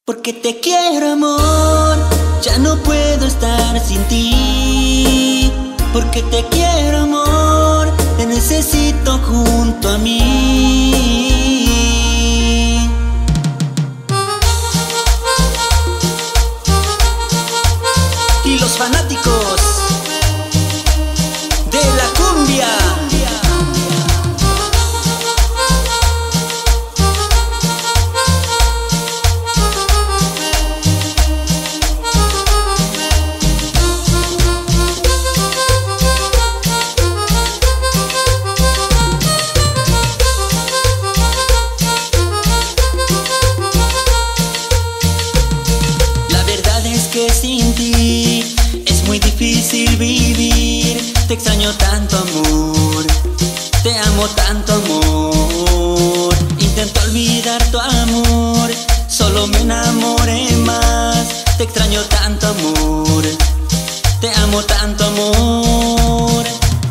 Porque te quiero, amor, ya no puedo estar sin ti. Porque te quiero, amor, te necesito junto a mí. Y los fanáticos de la cumbia. Que sin ti es muy difícil vivir. Te extraño tanto, amor, te amo tanto, amor. Intento olvidar tu amor, solo me enamoré más. Te extraño tanto, amor, te amo tanto, amor.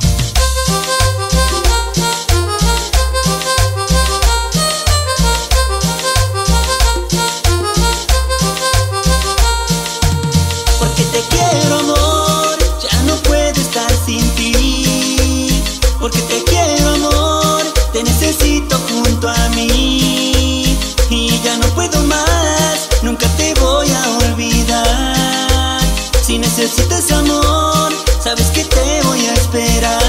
Porque te quiero, amor, ya no puedo estar sin ti. Porque te quiero, amor, te necesito junto a mí. Y ya no puedo más, nunca te voy a olvidar. Si necesitas amor, sabes que te voy a esperar.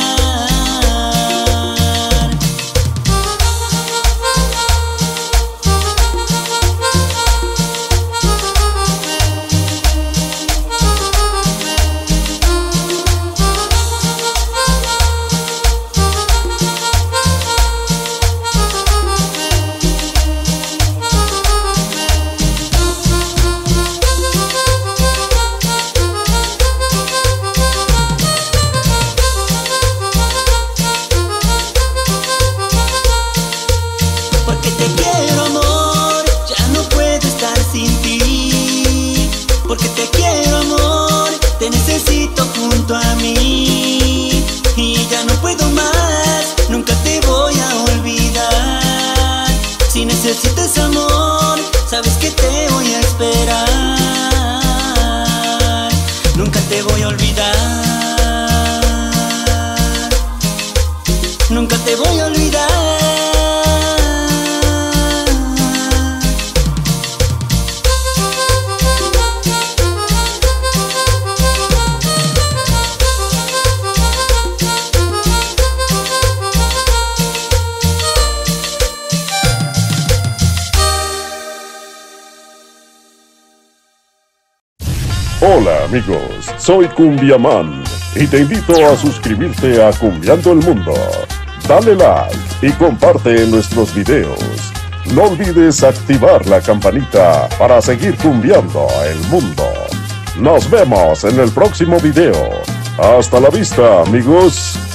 Porque te quiero, amor, ya no puedo estar sin ti. Porque te quiero, amor, te necesito junto a mí. Y ya no puedo más, nunca te voy a olvidar. Si necesitas amor, sabes que te voy a esperar. Nunca te voy a olvidar. Nunca te voy a olvidar. Hola amigos, soy Cumbiaman y te invito a suscribirte a Cumbiando el Mundo. Dale like y comparte nuestros videos. No olvides activar la campanita para seguir cumbiando el mundo. Nos vemos en el próximo video. Hasta la vista, amigos.